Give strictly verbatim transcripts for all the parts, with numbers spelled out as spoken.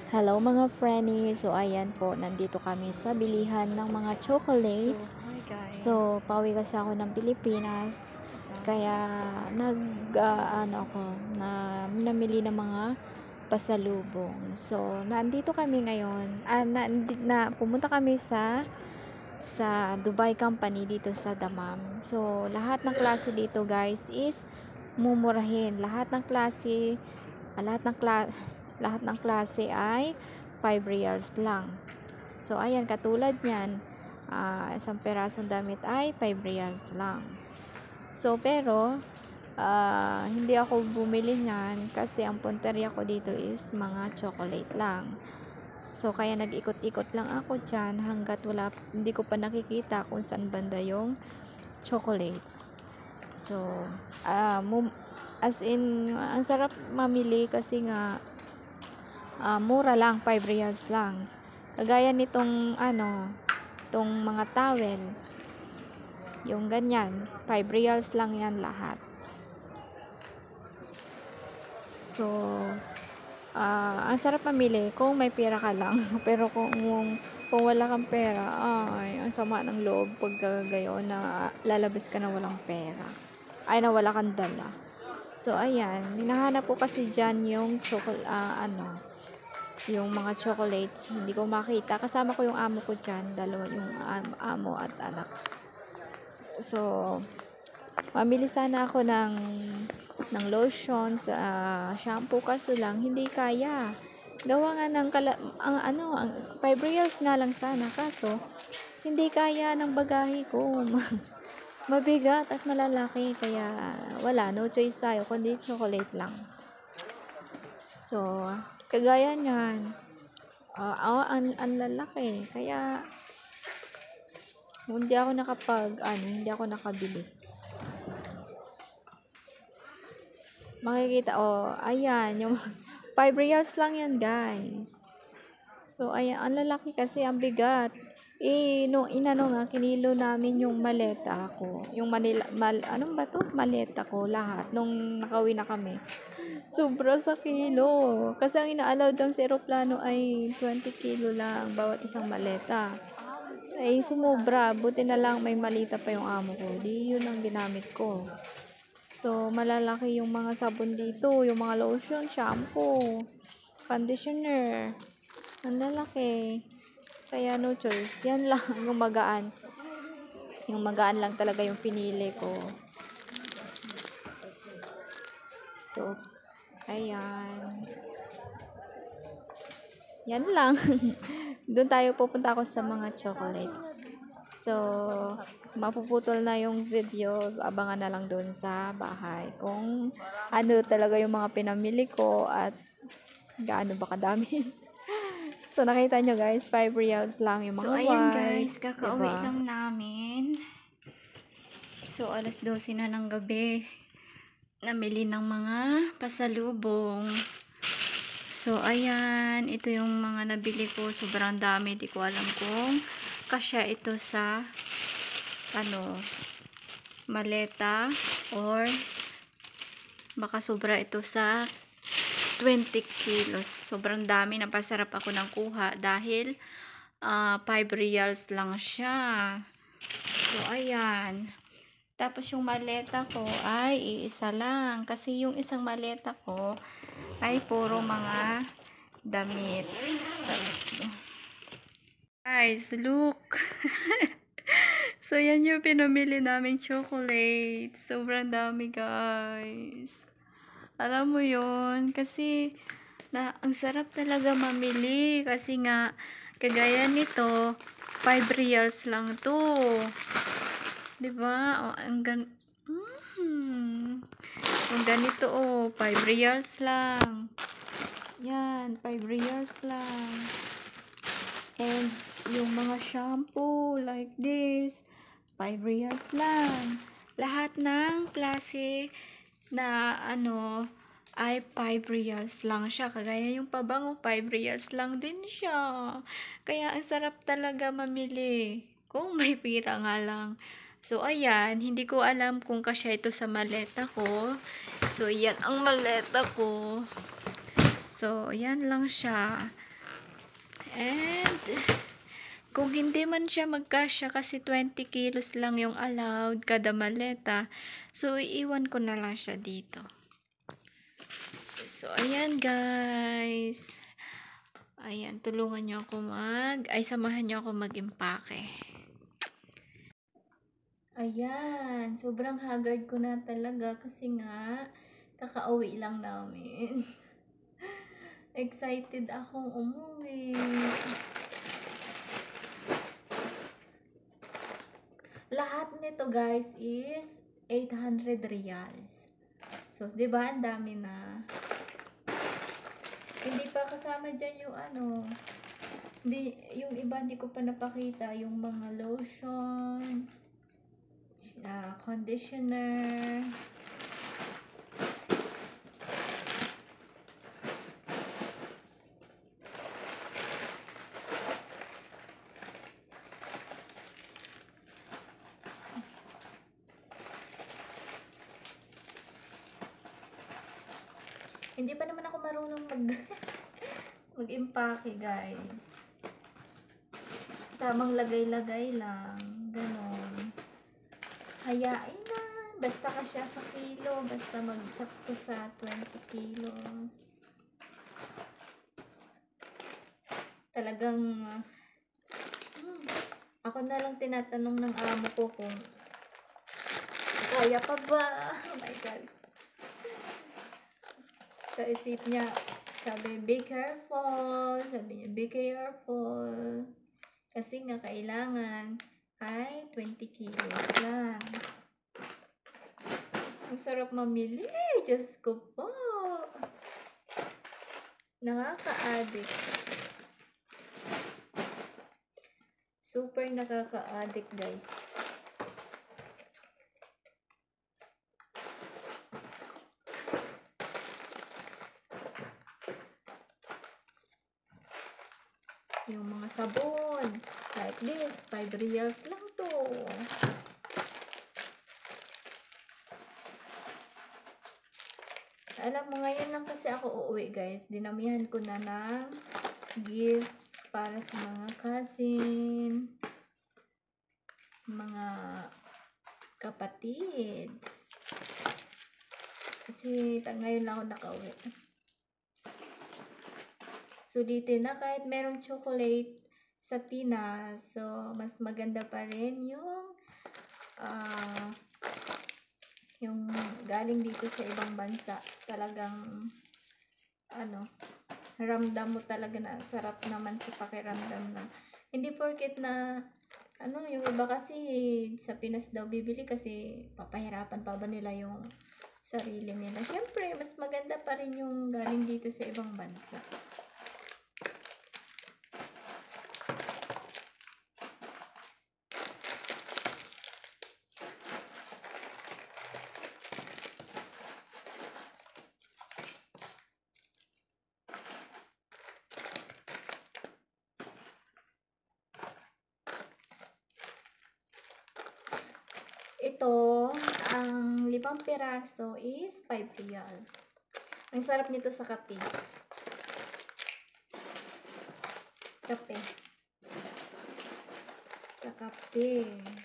Hello mga friends. So ayan po, nandito kami sa bilihan ng mga chocolates. So, hi guys. So, pauwi kasi ako ng Pilipinas. Kaya nag ah, ano ako na namili ng mga pasalubong. So, nandito kami ngayon. Ah, na, na pumunta kami sa sa Dubai Company dito sa Damam. So, lahat ng klase dito, guys, is mumurahin. Lahat ng klase, ah, lahat ng klase lahat ng klase ay five reals lang. So, ayan, katulad niyan, uh, isang perasong damit ay five reals lang. So, pero, uh, hindi ako bumili niyan kasi ang punteriya ko dito is mga chocolate lang. So, kaya nag-ikot-ikot lang ako dyan hanggat wala, hindi ko pa nakikita kung saan banda yung chocolates. So, uh, as in, ang sarap mamili kasi nga, Uh, mura lang, five reals lang. Kagaya nitong ano, tong mga towel. Yung ganyan, five reals lang yan lahat. So, uh, ang sarap mamili kung may pera ka lang. Pero kung, kung wala kang pera, ay, ang sama ng loob pag gayon na lalabas ka na walang pera. Ay, na wala kang dala. So, ayan, hinahanap ko kasi dyan yung chocolate, uh, ano, yung mga chocolates, hindi ko makita. Kasama ko yung amo ko dyan, dalawa yung amo at anak. So, mamili sana ako ng ng lotion sa uh, shampoo, kaso lang hindi kaya. Gawa nga ng kala, ang ano, ang five reals nga lang sana, kaso hindi kaya ng bagahe ko. Mabigat at malalaki, kaya wala, no choice tayo kundi chocolate lang. So, kagaya niyan, uh, oh, ang, ang lalaki, kaya hindi ako nakapag ano, hindi ako nakabili. Makikita, oh, ayan, yung five reals lang yan, guys. So, ayan, ang lalaki kasi, ang bigat. Eh, nung inano nga, kinilo namin yung maleta ko. Yung Manila, mal, anong ba to? Maleta ko, lahat. Nung nakauwi na kami. Sobra sa kilo. Kasi ang ina-allowed lang sa aeroplano ay twenty kilo lang bawat isang maleta. Ay sumobra. Buti na lang may malita pa yung amo ko. Di yun ang ginamit ko. So, malalaki yung mga sabon dito. Yung mga lotion, shampoo, conditioner. Ang lalaki. Kaya no choice. Yan lang yung magaan. Yung magaan lang talaga yung pinili ko. So, ayan. Yan lang. Doon tayo pupunta ako sa mga chocolates. So, mapuputol na yung video. Abangan na lang doon sa bahay. Kung ano talaga yung mga pinamili ko at gaano ba kadami. So, nakita nyo guys, five reals lang yung mga so, ayan whites. guys, kakauwi diba? lang namin. So, alas dose na ng gabi. Namili ng mga pasalubong. So, ayan. Ito yung mga nabili ko. Sobrang dami. Di ko alam kung kasya ito sa ano, maleta or baka sobra ito sa twenty kilos. Sobrang dami. Napasarap ako ng kuha dahil uh, five reals lang siya. So, ayan. Tapos yung maleta ko ay iisa lang. Kasi yung isang maleta ko ay puro mga damit. Guys, look. So, yan yung pinamili naming chocolate. Sobrang dami, guys. Alam mo yon kasi na, ang sarap talaga mamili. Kasi nga, kagaya nito, five reals lang to. Diba? O, ang gan... Hmm. Yung ganito, oh, five reals lang. Yan, five reals lang. And, yung mga shampoo, like this, five reals lang. Lahat ng klase na, ano, ay five reals lang siya. Kagaya yung pabango, five reals lang din siya. Kaya, ang sarap talaga mamili. Kung may pira nga lang. So, ayan, hindi ko alam kung kasya ito sa maleta ko. So, yan ang maleta ko. So, yan lang siya. And kung hindi man siya magkasya kasi twenty kilos lang yung allowed kada maleta, so iiwan ko na lang siya dito. So ayan guys, ayan, tulungan nyo ako mag ay samahan nyo ako mag-impake. Ayan, sobrang haggard ko na talaga kasi nga kakauwi lang namin. Excited akong umuwi. Lahat nito guys is eight hundred reals. So, 'di ba ang dami na. Hindi pa kasama diyan yung ano. Hindi, yung iba hindi ko pa napakita, yung mga lotion, uh, conditioner. Hindi pa naman ako marunong mag mag-impake, guys. Tamang lagay-lagay lang. Ganon. Hayain na. Basta ka siya sa kilo. Basta magsakto sa twenty kilos. Talagang hmm, ako na lang tinatanong ng amo ko kung kaya pa ba? Oh my God. So, isip niya, sabi, be careful. Sabi niya, be careful. Kasi nga, kailangan ay twenty kilos lang. Ang sarap mamili. Diyos ko po. Nakaka-addict. Super nakaka-addict, guys. Yung mga sabon, like this, five reals lang to. Alam mo, ngayon lang kasi ako uuwi, guys. Dinamihan ko na ng gifts para sa mga cousin, mga kapatid. Kasi ngayon lang ako nakauwi. Sulitin na kahit merong chocolate sa Pinas. So, mas maganda pa rin yung uh, yung galing dito sa ibang bansa. Talagang ano, ramdam mo talaga na sarap naman sa pakiramdam na. Hindi porket na ano, yung iba kasi sa Pinas daw bibili kasi papahirapan pa ba nila yung sarili nila. Siyempre, mas maganda pa rin yung galing dito sa ibang bansa. Ito, ang limang piraso is five reals. Ang sarap nito sa kape. Kape. Sa kape.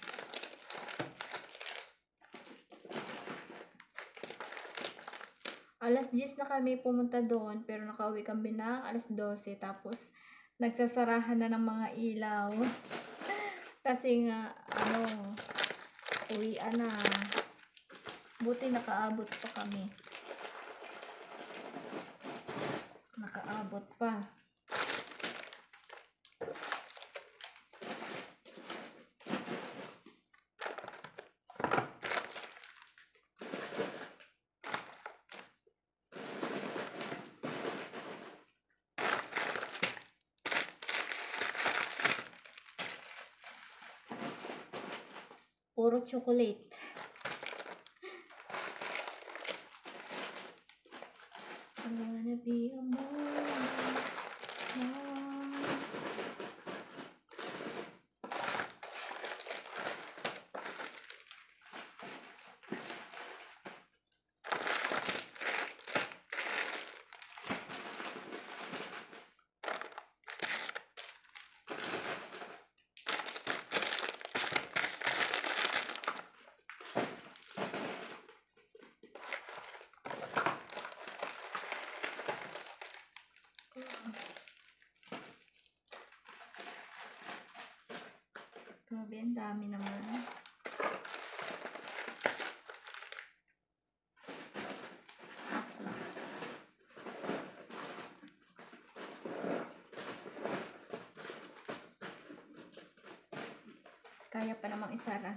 Alas diyes na kami pumunta doon, pero nakauwi kami na alas dose. Tapos, nagsasarahan na ng mga ilaw. Kasi nga, ano, uwian na. Buti nakaabot pa kami. Nakaabot pa. Puro chocolate. I wanna be a mom. Dami naman. Kaya pa namang isara.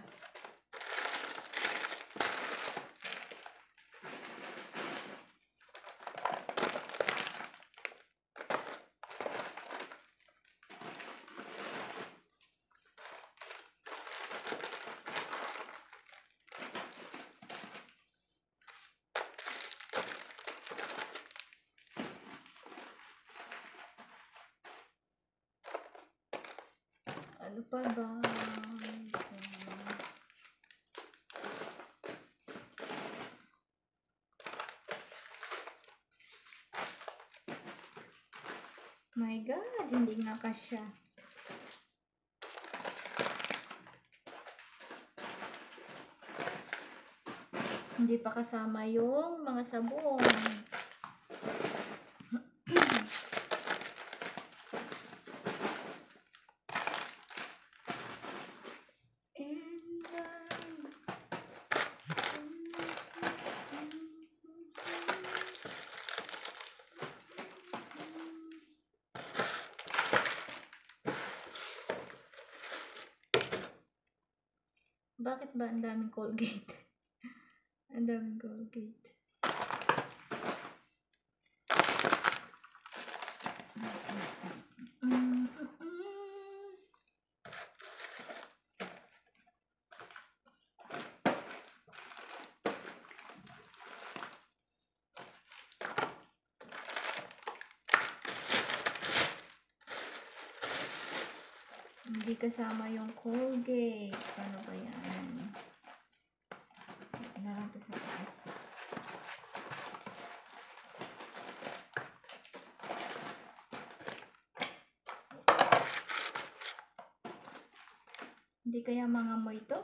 Ano pa ba? My God, hindi nga kasya. Hindi pa kasama yung mga sabon. Bakit ba ang daming Colgate? Ang daming Colgate. Mm-mm. Hindi kasama yung Colgate. Paano ba yan? Ito na lang ito sa taas. Hindi kaya mga mo ito?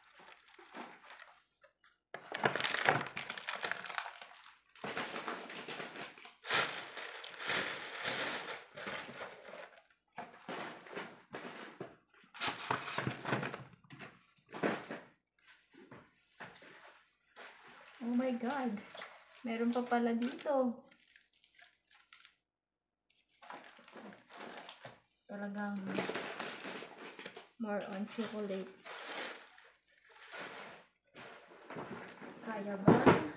Oh my God. Meron pa pala dito. Talagang more on chocolates. Kaya ba?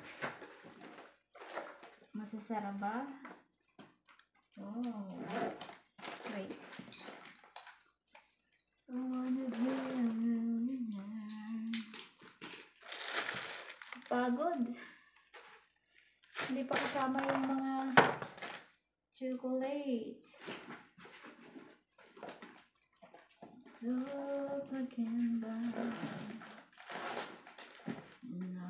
Masasara ba? Oh. Wait. I wanna be a millionaire. Pagod. Hindi pa kasama yung mga chocolate. So I can buy. No.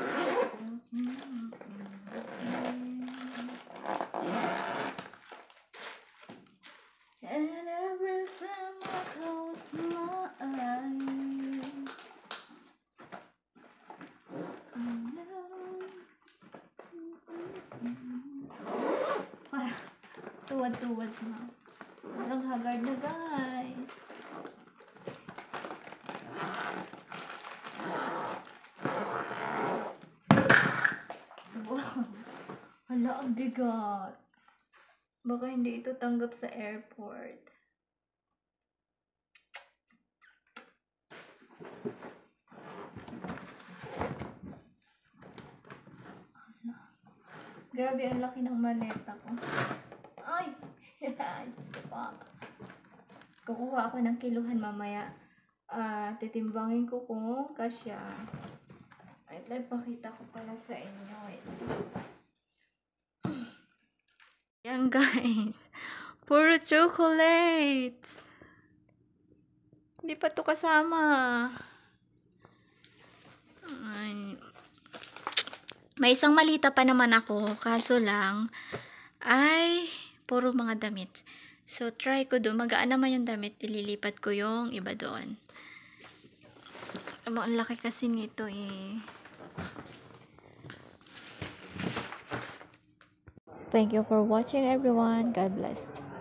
And every time I close my eyes, I know. Parang tuwad-tuwad na. Parang haggard na, guys. Wow. Hala, ang bigat. Baka hindi ito tanggap sa airport. Grabe, ang laki ng maleta ko. Ay! Diyos ko pa. Kukuha ako ng kiluhan mamaya. Uh, titimbangin ko kung kasya. Wait lang, pakita ko pala sa inyo. Wait. Yan guys. Puro chocolate. Hindi pa to kasama. Ay. May isang malita pa naman ako. Kaso lang, ay puro mga damit. So, try ko doon. Magaan naman yung damit. Ililipat ko yung iba doon. Ang laki kasi nito eh. Thank you for watching, everyone. God bless.